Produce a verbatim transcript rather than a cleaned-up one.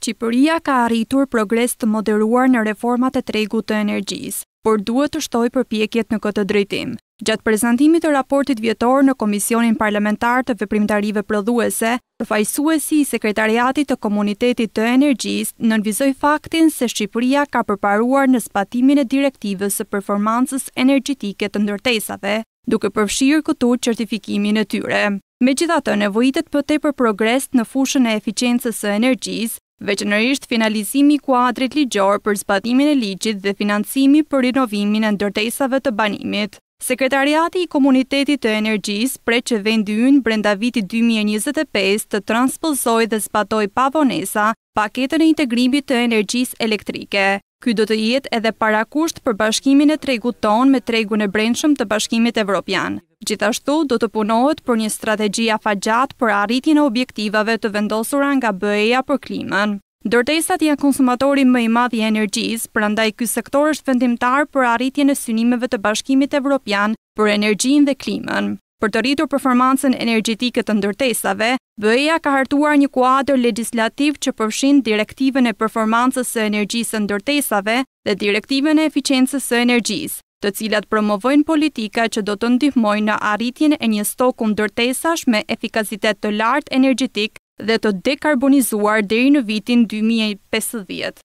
Shqipëria ka arritur progres të moderuar në reformat e tregut të energjisë, por duhet të shtojë përpjekjet në këtë drejtim. Gjatë prezantimit të raportit vjetor në Komisionin parlamentar të Veprimtarive Prodhuese, përfaqësuesi i Sekretariatit të Komunitetit të Energjisë nënvizoi faktin se Shqipëria ka përparuar në zbatimin e Direktivës së Performancës Energjetike të Ndërtesave, duke përfshirë këtu certifikimin e tyre. Megjithatë, nevojitet më tepër progres në fushën e eficiencës së energjisë, veçanërisht finalizimi i kuadrit ligjor për zbatimin e ligjit dhe financimi për rinovimin e ndërtesave të banimit. Sekretariati i Komunitetit të Energjisë pret që vendi ynë brenda vitit dy mijë e njëzet e pesë të transpozojë dhe zbatojë pa vonesa paketën e integrimit të Energjisë Elektrike. Ky do të jetë edhe parakusht për bashkimin e tregut ton me tregun e brendshëm të Bashkimit Evropian. Gjithashtu do të punohet për një strategji afatgjatë për arritjen e objektivave të vendosura nga B E-ja për klimën. Ndërtesat janë konsumatori më i madh i energjisë, prandaj ky sektor është vendimtar për arritjen e synimeve të Bashkimit Evropian për energjinë dhe klimën. Për të rritur performancën energjetike të ndërtesave, B E-ja ka hartuar një kuadër legjislativ që përfshin Direktivën e Performancës së Energjisë së Ndërtesave dhe Direktivën e Eficiencës së Energjisë, të cilat promovojnë politika që do të ndihmojnë në arritjen e një stoku ndërtesash me efikacitet të lartë energjetik dhe të dekarbonizuar deri në vitin dy mijë e pesëdhjetë.